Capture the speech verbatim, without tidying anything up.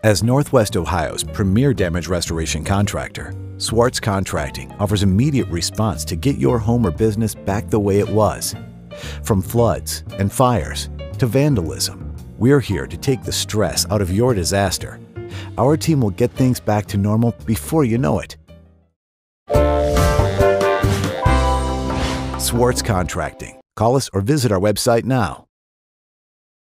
As Northwest Ohio's premier damage restoration contractor, Swartz Contracting offers immediate response to get your home or business back the way it was. From floods and fires to vandalism, we're here to take the stress out of your disaster. Our team will get things back to normal before you know it. Swartz Contracting. Call us or visit our website now.